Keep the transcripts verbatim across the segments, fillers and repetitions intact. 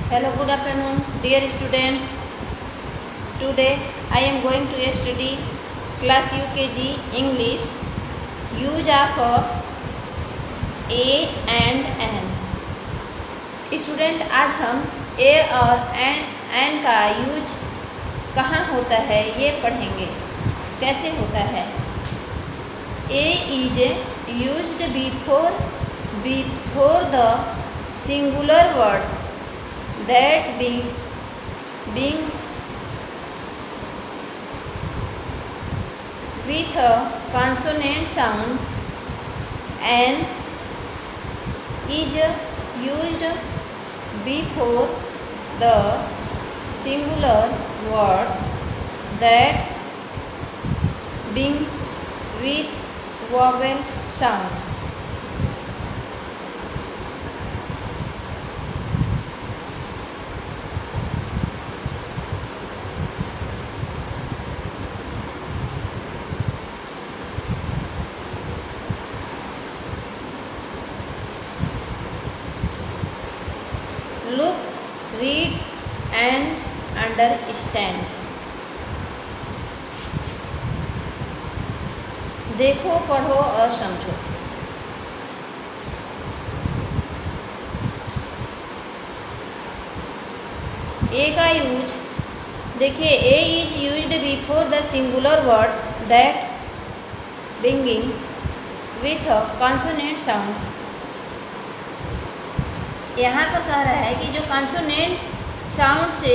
Hello, good afternoon, dear student. Today I am going to study class U K G English. Use of A and N. Student, आज हम A और N, N का use कहाँ होता है ये पढ़ेंगे। कैसे होता है? A is used before before the singular words that being being with a consonant sound and is used before the singular words that being with vowel sound. Look, read and understand. देखो, पढ़ो और समझो। ए का use देखिए, A is used before the singular words that begin with a consonant sound. यहाँ पर कह रहा है कि जो कॉन्सोनेंट साउंड से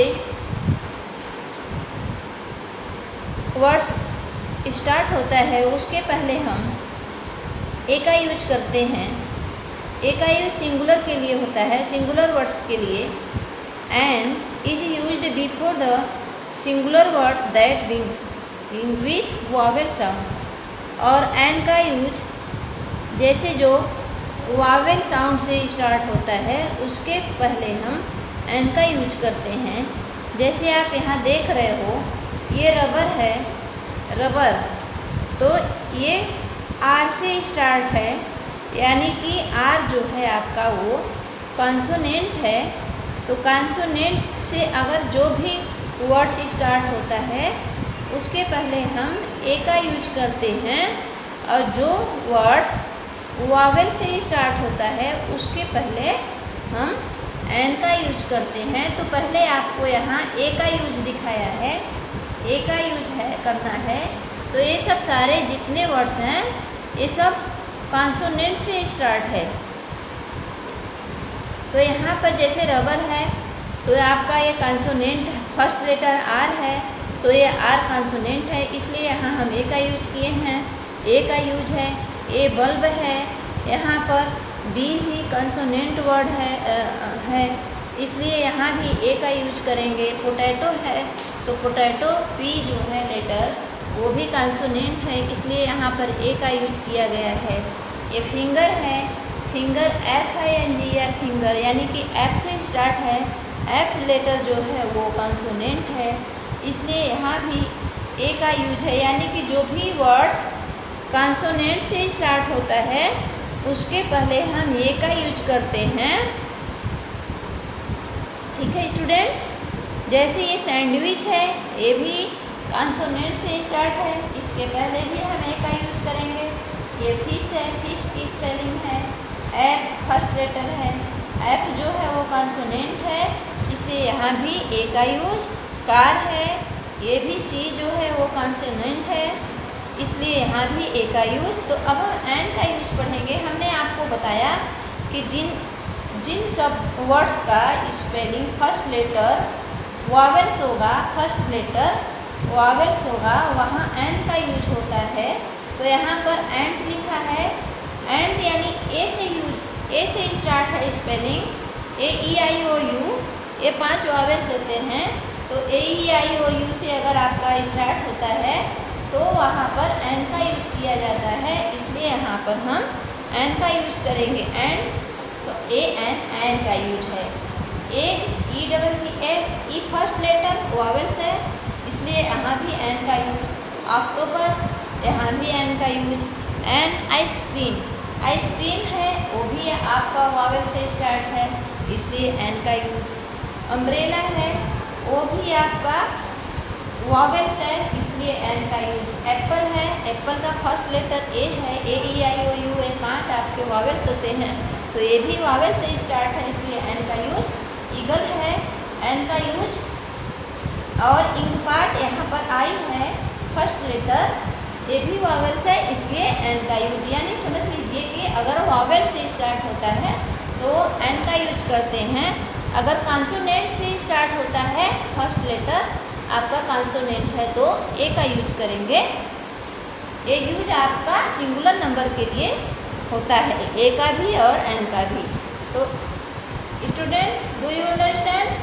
वर्ड्स स्टार्ट होता है उसके पहले हम ए का यूज करते हैं। ए का यूज सिंगुलर के लिए होता है, सिंगुलर वर्ड्स के लिए। An is used before the singular words that begin with vowel sound. और एन का यूज जैसे जो वावेल साउंड से स्टार्ट होता है उसके पहले हम एन का यूज करते हैं। जैसे आप यहाँ देख रहे हो, ये रबर है, रबर तो ये आर से स्टार्ट है, यानी कि आर जो है आपका वो कॉन्सोनेंट है। तो कॉन्सोनेंट से अगर जो भी वर्ड्स स्टार्ट होता है उसके पहले हम ए का यूज करते हैं, और जो वर्ड्स वावेल से स्टार्ट होता है उसके पहले हम एन का यूज करते हैं। तो पहले आपको यहाँ ए का यूज दिखाया है, ए का यूज है करना है। तो ये सब सारे जितने वर्ड्स हैं ये सब कॉन्सोनेंट से स्टार्ट है। तो यहाँ पर जैसे रबर है तो आपका ये कॉन्सोनेंट फर्स्ट लेटर आर है, तो ये आर कॉन्सोनेंट है, इसलिए यहाँ हम ए का यूज किए हैं। ए का यूज है, ए बल्ब है, यहाँ पर बी भी कंसोनेंट वर्ड है आ, है इसलिए यहाँ भी ए का यूज करेंगे। पोटैटो है तो पोटैटो पी जो है लेटर वो भी कंसोनेंट है, इसलिए यहाँ पर ए का यूज किया गया है। ये फिंगर है, finger F I N G R finger, यानी कि एफ से स्टार्ट है, एफ लेटर जो है वो कंसोनेंट है, इसलिए यहाँ भी ए का यूज है। यानी कि जो भी वर्ड्स कॉन्सोनेंट से स्टार्ट होता है उसके पहले हम ए का यूज करते हैं। ठीक है स्टूडेंट्स, जैसे ये सैंडविच है, ये भी कॉन्सोनेंट से स्टार्ट है, इसके पहले भी हम ए का यूज करेंगे। ये फिश है, फिश की स्पेलिंग है एफ, फर्स्ट लेटर है, एफ जो है वो कॉन्सोनेंट है, इसलिए यहाँ भी ए का यूज। कार है, ये भी सी जो है वो कॉन्सोनेंट है, इसलिए यहाँ भी ए का यूज। तो अब हम एन का यूज पढ़ेंगे। हमने आपको बताया कि जिन जिन सब वर्ड्स का स्पेलिंग फर्स्ट लेटर वावेल्स होगा, फर्स्ट लेटर वावेल्स होगा, वहाँ एन का यूज होता है। तो यहाँ पर एंट लिखा है, एंट यानी ए से यूज, ए से स्टार्ट है spelling, A E I O you, ये पांच वावेल्स होते हैं। तो ए ई आई ओ यू से अगर आपका स्टार्ट होता है तो वहाँ पर एन का यूज किया जाता है, इसलिए यहाँ पर हम एन का यूज करेंगे। एन तो ए एन एन का यूज है। A E double G A, E first letter vowels है, इसलिए यहाँ भी एन का यूज। ऑक्टोपस, यहाँ भी एन का यूज। एन आइसक्रीम, आइसक्रीम है वो भी आपका वावेल से स्टार्ट है, इसलिए एन का यूज। अम्ब्रेला है वो भी आपका वॉवेल्स है, इसलिए एन का यूज। एप्पल है, एप्पल का फर्स्ट लेटर ए है, A E I O U A पाँच आपके वॉवेल्स होते हैं, तो ये भी वॉवेल से स्टार्ट है, इसलिए एन का यूज। ईगल है, एन का यूज। और इंक पार्ट यहाँ पर आई है फर्स्ट लेटर, ये भी वॉवेल्स है, इसलिए एन का यूज। यानी समझ लीजिए कि अगर वॉवेल से स्टार्ट होता है तो एन का यूज करते हैं, अगर कॉन्सोनेंट से स्टार्ट होता है फर्स्ट लेटर आपका कॉन्सोनेंट है तो ए का यूज करेंगे। ये यूज आपका सिंगुलर नंबर के लिए होता है, ए का भी और एन का भी। तो student, do you understand?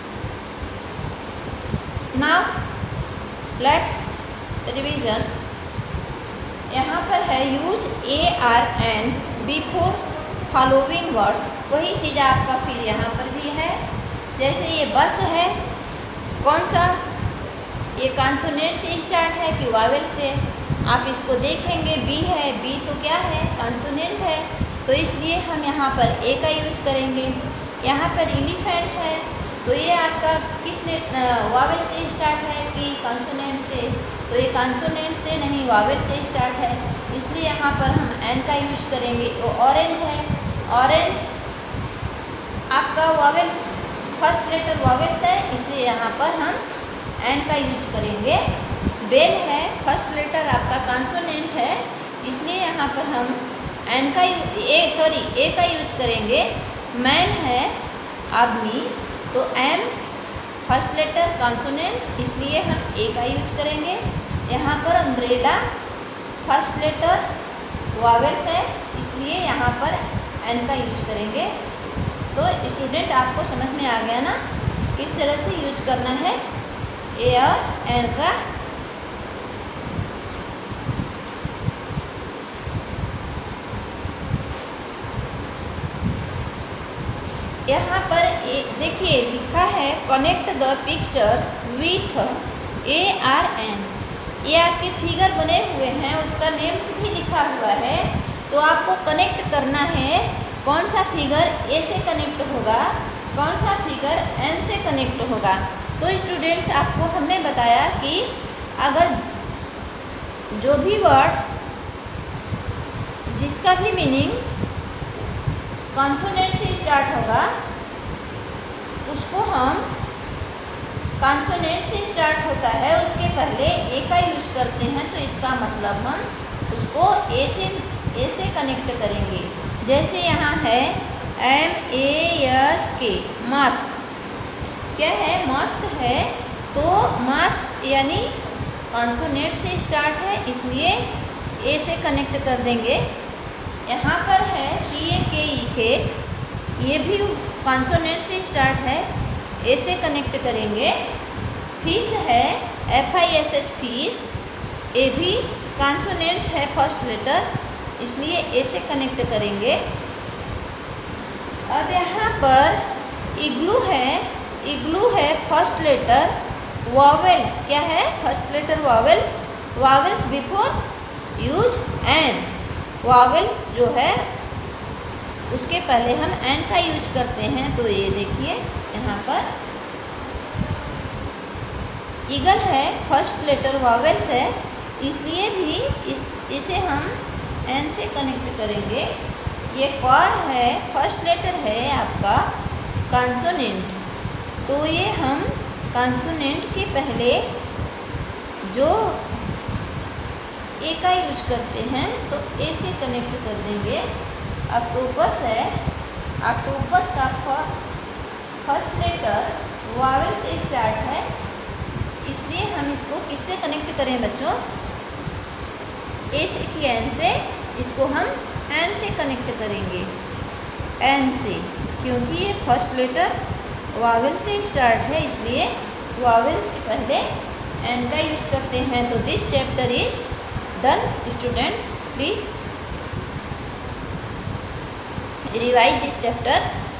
Now let's revision. यहाँ पर है use A R N before following words, वही चीज़ आपका फिर यहाँ पर भी है। जैसे ये बस है, कौन सा, ये कॉन्सोनेंट से स्टार्ट है कि वॉवेल से? आप इसको देखेंगे, बी है, बी तो क्या है, कॉन्सोनेंट है, तो इसलिए हम यहाँ पर ए का यूज करेंगे। यहाँ पर एलिफेंट है, तो ये आपका किस वॉवेल से स्टार्ट है कि कॉन्सोनेंट से? तो ये कॉन्सोनेंट से नहीं, वॉवेल से स्टार्ट है, इसलिए यहाँ पर हम एन का यूज करेंगे। वो ऑरेंज है, ऑरेंज आपका वॉवेल्स फर्स्ट लेटर वॉवेल्स है, इसलिए यहाँ पर हम एन का यूज करेंगे। बेल है, फर्स्ट लेटर आपका कॉन्सोनेंट है, इसलिए यहाँ पर हम एन का ए सॉरी ए का यूज करेंगे। मैन है, आदमी, तो एम फर्स्ट लेटर कॉन्सोनेंट, इसलिए हम ए का यूज करेंगे। यहाँ पर अम्ब्रेला फर्स्ट लेटर वॉवेल्स है, इसलिए यहाँ पर एन का यूज करेंगे। तो स्टूडेंट आपको समझ में आ गया ना किस तरह से यूज करना है ए और एन का। यहाँ पर देखिए लिखा है connect the picture with A R N, ये आपके फिगर बने हुए हैं, उसका नेम्स भी लिखा हुआ है, तो आपको कनेक्ट करना है। कौन सा फिगर ए से कनेक्ट होगा, कौन सा फिगर एन से कनेक्ट होगा। तो स्टूडेंट्स आपको हमने बताया कि अगर जो भी वर्ड्स जिसका भी मीनिंग कॉन्सोनेंट से स्टार्ट होगा उसको हम कॉन्सोनेंट से स्टार्ट होता है उसके पहले ए का यूज करते हैं, तो इसका मतलब हम उसको ए से ए से कनेक्ट करेंगे। जैसे यहाँ है M A S K, mask, क्या है, मास्क है, तो मास्क यानी कॉन्सोनेंट से स्टार्ट है, इसलिए ए से कनेक्ट कर देंगे। यहाँ पर है सी ए के ई केक, ये भी कॉन्सोनेंट से स्टार्ट है, ए से कनेक्ट करेंगे। फिश है F I S H fish, A भी कॉन्सोनेंट है फर्स्ट लेटर, इसलिए ए से कनेक्ट करेंगे। अब यहाँ पर इग्लू है, इग्लू है फर्स्ट लेटर वॉवेल्स, क्या है, first letter vowels, vowels before use an, vowels जो है उसके पहले हम एन का यूज करते हैं। तो ये देखिए यहाँ पर ईगल है, फर्स्ट लेटर वॉवेल्स है, इसलिए भी इस इसे हम एन से कनेक्ट करेंगे। ये कॉर है, फर्स्ट लेटर है आपका कॉन्सोनेंट, तो ये हम कॉन्सोनेंट के पहले जो ए का यूज करते हैं तो ए से कनेक्ट कर देंगे। ऑक्टोपस है, ऑक्टोपस का फर्स्ट लेटर वॉवेल से स्टार्ट है, इसलिए हम इसको किससे कनेक्ट करें बच्चों, ए से कि एन से, इसको हम एन से कनेक्ट करेंगे, एन से, क्योंकि ये फर्स्ट लेटर वॉवेल से स्टार्ट है, इसलिए वॉवेल से पहले एन का यूज करते हैं। तो this chapter is done. Student please revise this chapter